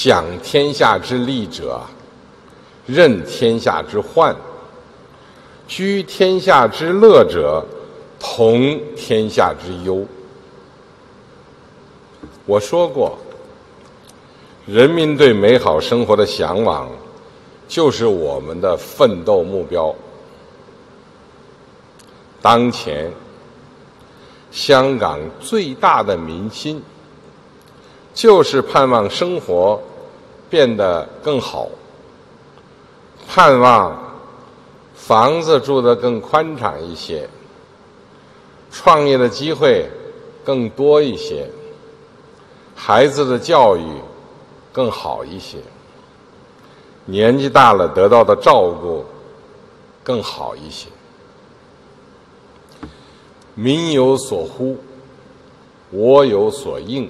享天下之利者，任天下之患；居天下之乐者，同天下之忧。我说过，人民对美好生活的向往，就是我们的奋斗目标。当前，香港最大的民心，就是盼望生活变得更好，盼望房子住得更宽敞一些，创业的机会更多一些，孩子的教育更好一些，年纪大了得到的照顾更好一些。民有所呼，我有所应。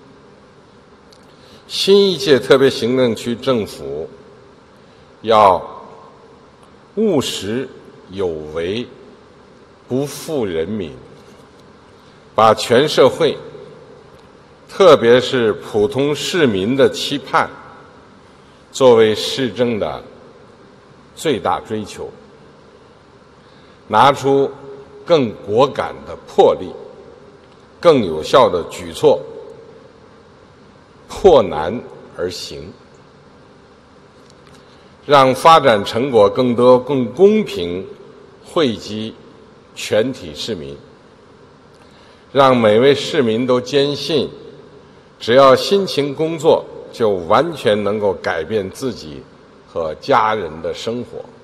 新一届特别行政区政府要务实有为，不负人民，把全社会，特别是普通市民的期盼作为施政的最大追求，拿出更果敢的魄力，更有效的举措，破难而行，让发展成果更多、更公平惠及全体市民，让每位市民都坚信，只要辛勤工作，就完全能够改变自己和家人的生活。